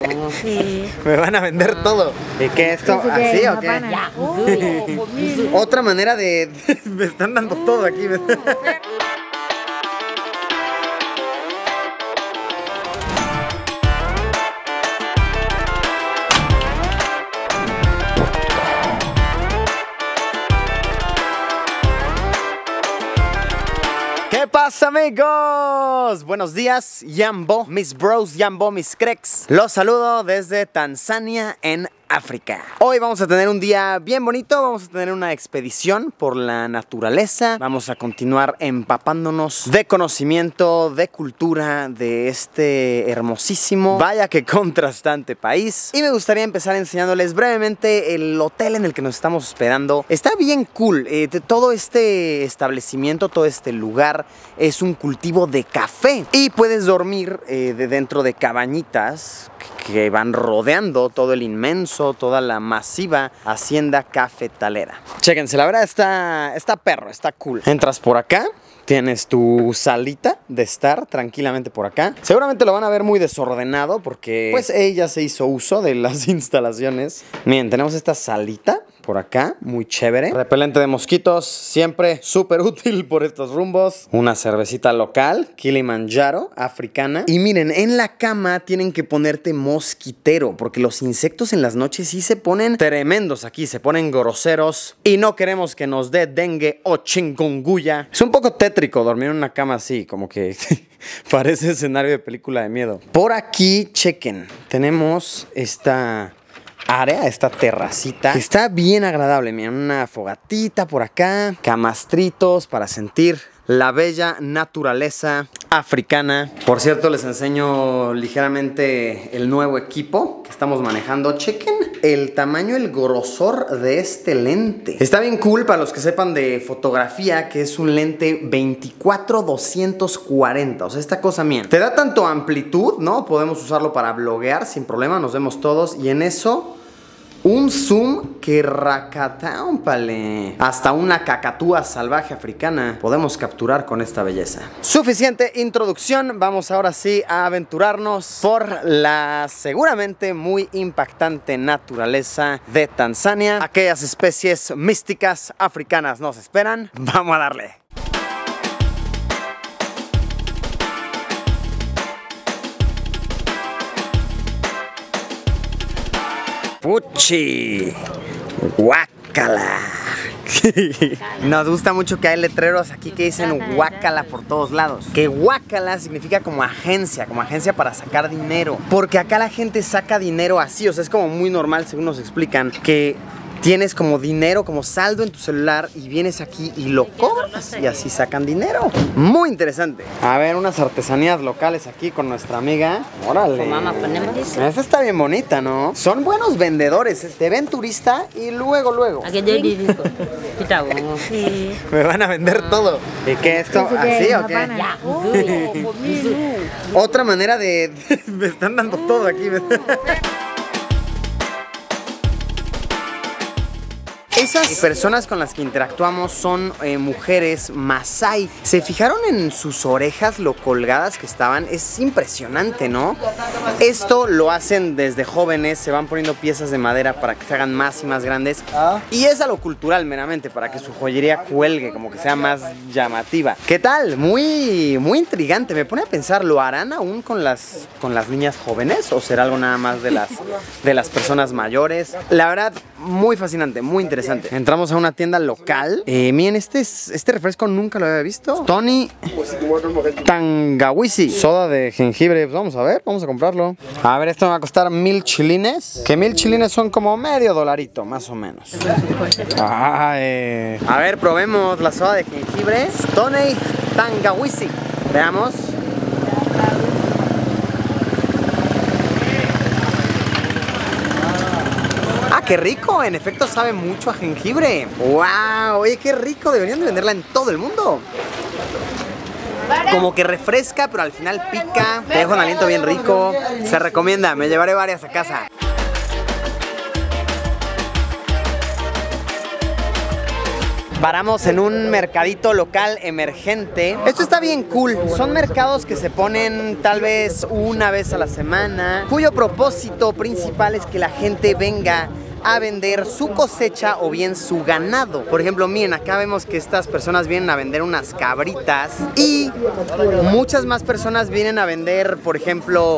Sí. Me van a vender todo. ¿Y qué esto? ¿Así o qué? Otra manera de... Me están dando todo aquí. ¿Qué pasa, amigos? Buenos días, Yambo, mis bros, Yambo, mis cracks. Los saludo desde Tanzania en África. Hoy vamos a tener un día bien bonito, vamos a tener una expedición por la naturaleza. Vamos a continuar empapándonos de conocimiento, de cultura, de este hermosísimo, vaya que contrastante país. Y me gustaría empezar enseñándoles brevemente el hotel en el que nos estamos hospedando. Está bien cool, todo este establecimiento, todo este lugar es un cultivo de café. Y puedes dormir dentro de cabañitas que van rodeando todo el inmenso, toda la masiva hacienda cafetalera. Chéquense, la verdad está perro, está cool. Entras por acá, tienes tu salita de estar tranquilamente por acá. Seguramente lo van a ver muy desordenado porque pues ella se hizo uso de las instalaciones. Miren, tenemos esta salita por acá, muy chévere. Repelente de mosquitos, siempre súper útil por estos rumbos. Una cervecita local, Kilimanjaro, africana. Y miren, en la cama tienen que ponerte mosquitero, porque los insectos en las noches sí se ponen tremendos aquí, se ponen groseros. Y no queremos que nos dé dengue o chikungunya. Es un poco tétrico dormir en una cama así, como que parece escenario de película de miedo. Por aquí, chequen, tenemos esta área, esta terracita, que está bien agradable. Miren, una fogatita por acá, camastritos para sentir la bella naturaleza africana. Por cierto, les enseño ligeramente el nuevo equipo que estamos manejando. Chequen el tamaño, el grosor de este lente. Está bien cool para los que sepan de fotografía, que es un lente 24-240. O sea, esta cosa, miren, te da tanto amplitud, ¿no? Podemos usarlo para bloguear sin problema, nos vemos todos. Y en eso, un zoom que racatámpale. Hasta una cacatúa salvaje africana podemos capturar con esta belleza. Suficiente introducción, vamos ahora sí a aventurarnos por la seguramente muy impactante naturaleza de Tanzania. Aquellas especies místicas africanas nos esperan. Vamos a darle. Puchi, guácala. Nos gusta mucho que hay letreros aquí que dicen guácala por todos lados. Que guácala significa como agencia para sacar dinero. Porque acá la gente saca dinero así, o sea, es como muy normal, según nos explican, que tienes como dinero, como saldo en tu celular y vienes aquí y lo cobras y así sacan dinero. Muy interesante. A ver, unas artesanías locales aquí con nuestra amiga. Órale. Esta está bien bonita, ¿no? Son buenos vendedores. Te ven turista y luego. Me van a vender todo. ¿Y qué esto? ¿Así o qué? Otra manera de... Me están dando todo aquí. Esas personas con las que interactuamos son mujeres masái. ¿Se fijaron en sus orejas lo colgadas que estaban? Es impresionante, ¿no? Esto lo hacen desde jóvenes, se van poniendo piezas de madera para que se hagan más y más grandes. Y es a lo cultural meramente, para que su joyería cuelgue, como que sea más llamativa. ¿Qué tal? Muy intrigante. Me pone a pensar, ¿lo harán aún con las niñas jóvenes? ¿O será algo nada más de las personas mayores? La verdad, muy fascinante, muy interesante. Entramos a una tienda local. Miren, este refresco nunca lo había visto. Tony Tangawizi, soda de jengibre. Pues vamos a ver, vamos a comprarlo. A ver, esto me va a costar 1000 chilines. Que 1000 chilines son como medio dolarito, más o menos. Ay. A ver, probemos la soda de jengibre. Tony Tangawizi. Veamos. ¡Qué rico! En efecto sabe mucho a jengibre. ¡Wow! Oye, qué rico. Deberían de venderla en todo el mundo. Como que refresca, pero al final pica. Te deja un aliento bien rico. Se recomienda. Me llevaré varias a casa. Paramos en un mercadito local emergente. Esto está bien cool. Son mercados que se ponen tal vez una vez a la semana, cuyo propósito principal es que la gente venga a vender su cosecha o bien su ganado. Por ejemplo, miren, acá vemos que estas personas vienen a vender unas cabritas y muchas más personas vienen a vender, por ejemplo,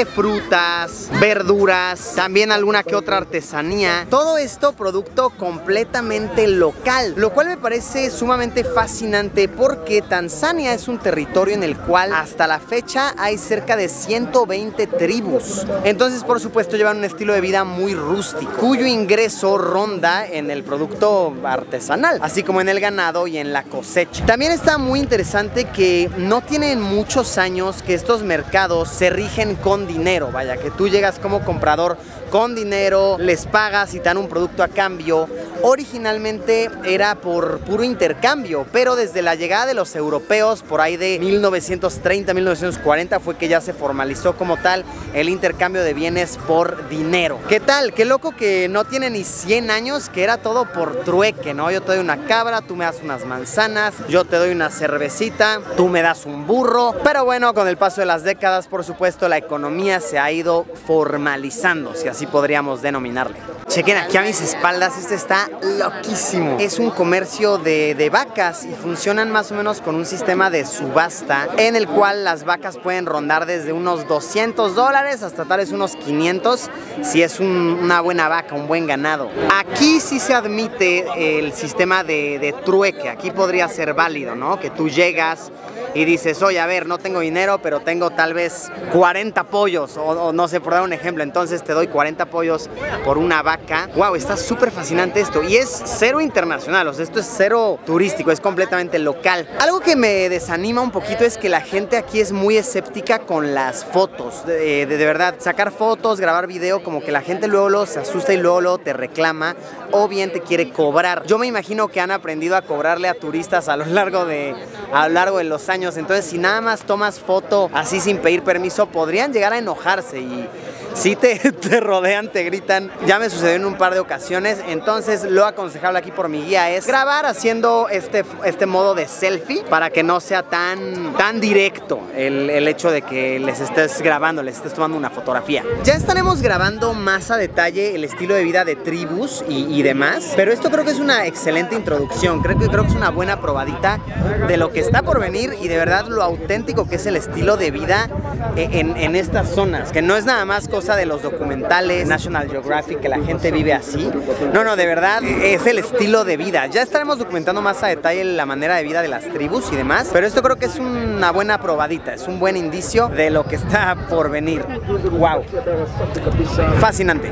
frutas, verduras, también alguna que otra artesanía. Todo esto producto completamente local, lo cual me parece sumamente fascinante porque Tanzania es un territorio en el cual hasta la fecha hay cerca de 120 tribus. Entonces, por supuesto, llevan un estilo de vida muy rústico, cuyo ingreso ronda en el producto artesanal, así como en el ganado y en la cosecha. También está muy interesante que no tienen muchos años que estos mercados se rigen con dinero, vaya, que tú llegas como comprador con dinero, les pagas y te dan un producto a cambio. Originalmente era por puro intercambio, pero desde la llegada de los europeos por ahí de 1930, 1940 fue que ya se formalizó como tal el intercambio de bienes por dinero. ¿Qué tal? Qué loco que no tiene ni 100 años, que era todo por trueque, ¿no? Yo te doy una cabra, tú me das unas manzanas, yo te doy una cervecita, tú me das un burro. Pero bueno, con el paso de las décadas, por supuesto, la economía se ha ido formalizando, si así podríamos denominarle. Chequen aquí a mis espaldas, este está loquísimo. Es un comercio de vacas y funcionan más o menos con un sistema de subasta en el cual las vacas pueden rondar desde unos $200 hasta tal vez unos 500 si es una buena vaca, un buen ganado. Aquí sí se admite el sistema de trueque, aquí podría ser válido, ¿no? Que tú llegas y dices, oye, a ver, no tengo dinero, pero tengo tal vez 40 pollos, o no sé, por dar un ejemplo, entonces te doy 40 pollos por una vaca. Wow, está súper fascinante esto, y es cero internacional, o sea, esto es cero turístico, es completamente local. Algo que me desanima un poquito es que la gente aquí es muy escéptica con las fotos, de verdad, sacar fotos, grabar video, como que la gente luego se asusta y luego te reclama, o bien te quiere cobrar. Yo me imagino que han aprendido a cobrarle a turistas a lo largo de los años. Entonces, si nada más tomas foto así sin pedir permiso, podrían llegar a enojarse y si te rodean, te gritan. Ya me sucedió en un par de ocasiones. Entonces, lo aconsejable aquí por mi guía es grabar haciendo este modo de selfie para que no sea tan directo el hecho de que les estés grabando, les estés tomando una fotografía. Ya estaremos grabando más a detalle el estilo de vida de tribus y demás, pero esto creo que es una excelente introducción. Creo que es una buena probadita de lo que está por venir y de verdad lo auténtico que es el estilo de vida en estas zonas, que no es nada más cosa de los documentales National Geographic, que la gente vive así. No, de verdad es el estilo de vida. Ya estaremos documentando más a detalle la manera de vida de las tribus y demás, pero esto creo que es una buena probadita, es un buen indicio de lo que está por venir. Wow, fascinante.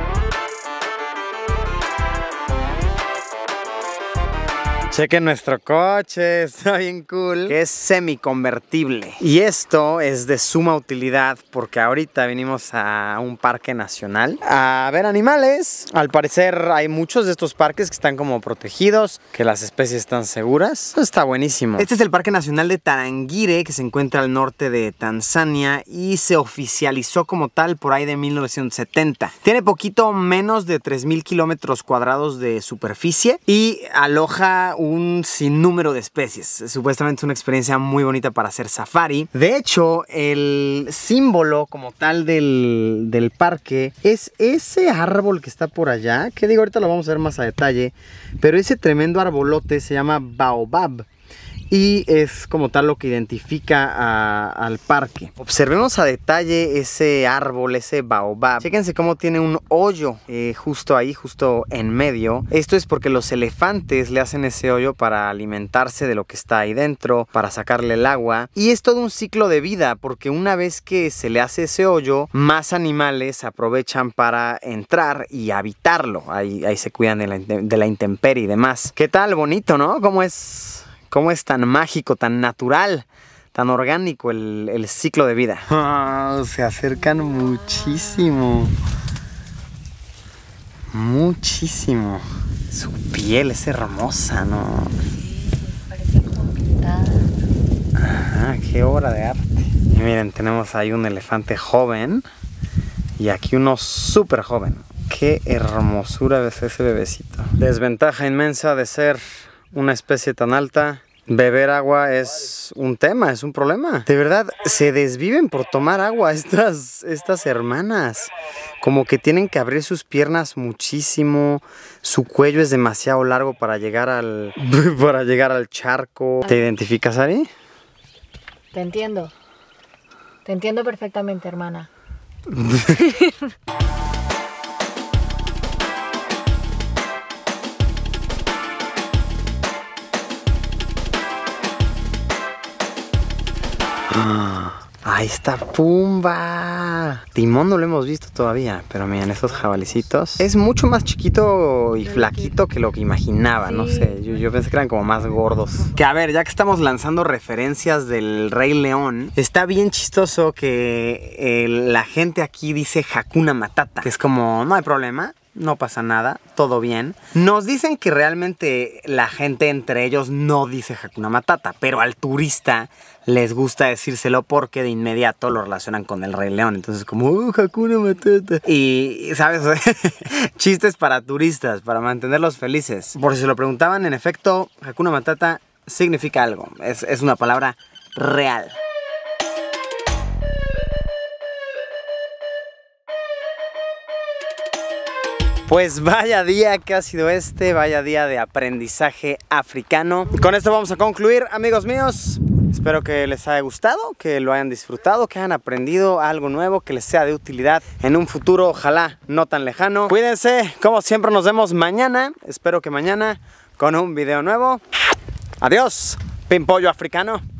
Chequen nuestro coche, está bien cool, que es semiconvertible. Y esto es de suma utilidad porque ahorita vinimos a un parque nacional a ver animales. Al parecer hay muchos de estos parques que están como protegidos, que las especies están seguras. Eso está buenísimo. Este es el Parque Nacional de Tarangire, que se encuentra al norte de Tanzania y se oficializó como tal por ahí de 1970. Tiene poquito menos de 3,000 kilómetros cuadrados de superficie y aloja un sinnúmero de especies. Supuestamente es una experiencia muy bonita para hacer safari. De hecho, el símbolo como tal del parque es ese árbol que está por allá, que digo, ahorita lo vamos a ver más a detalle, pero ese tremendo arbolote se llama baobab. Y es como tal lo que identifica al parque. Observemos a detalle ese árbol, ese baobab. Fíjense cómo tiene un hoyo justo ahí, justo en medio. Esto es porque los elefantes le hacen ese hoyo para alimentarse de lo que está ahí dentro, para sacarle el agua. Y es todo un ciclo de vida, porque una vez que se le hace ese hoyo, más animales aprovechan para entrar y habitarlo. Ahí se cuidan de la intemperie y demás. ¿Qué tal? Bonito, ¿no? ¿Cómo es tan mágico, tan natural, tan orgánico el ciclo de vida? Se acercan muchísimo. Muchísimo. Su piel es hermosa, ¿no? Parece como pintada. Ajá, qué obra de arte. Y miren, tenemos ahí un elefante joven y aquí uno súper joven. Qué hermosura es ese bebecito. Desventaja inmensa de ser una especie tan alta, beber agua es un tema, es un problema. De verdad, se desviven por tomar agua estas hermanas. Como que tienen que abrir sus piernas muchísimo. Su cuello es demasiado largo para llegar al charco. ¿Te identificas, Ari? Te entiendo. Te entiendo perfectamente, hermana. Ahí está Pumba. Timón no lo hemos visto todavía, pero miren estos jabalicitos. Es mucho más chiquito y flaquito que lo que imaginaba, sí. No sé, yo pensé que eran como más gordos. Que a ver, ya que estamos lanzando referencias del Rey León, está bien chistoso que la gente aquí dice Hakuna Matata, que es como, no hay problema, no pasa nada, todo bien. Nos dicen que realmente la gente entre ellos no dice Hakuna Matata, pero al turista les gusta decírselo porque de inmediato lo relacionan con el Rey León. Entonces como, Hakuna Matata. Y, ¿sabes? Chistes para turistas, para mantenerlos felices. Por si se lo preguntaban, en efecto, Hakuna Matata significa algo. Es una palabra real. Pues vaya día que ha sido este, vaya día de aprendizaje africano. Con esto vamos a concluir, amigos míos. Espero que les haya gustado, que lo hayan disfrutado, que hayan aprendido algo nuevo, que les sea de utilidad en un futuro, ojalá no tan lejano. Cuídense, como siempre nos vemos mañana. Espero que mañana con un video nuevo. Adiós, Pimpollo africano.